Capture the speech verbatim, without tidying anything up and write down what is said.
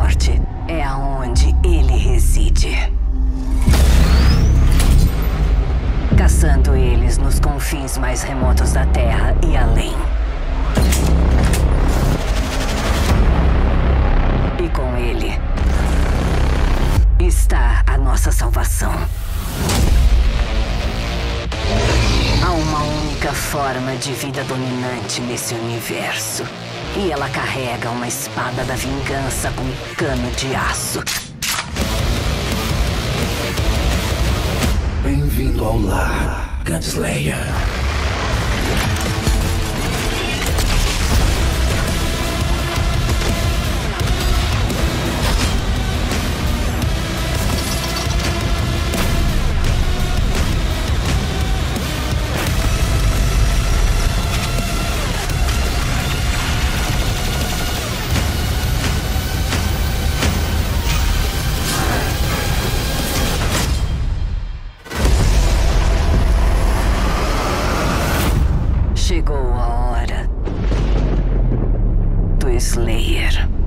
morte é aonde ele reside. Caçando eles nos confins mais remotos da Terra e além. E com ele está a nossa salvação. Há uma única forma de vida dominante nesse universo. E ela carrega uma espada da vingança com um cano de aço. Bem-vindo ao lar, Gunslayer. Chegou a hora do Slayer.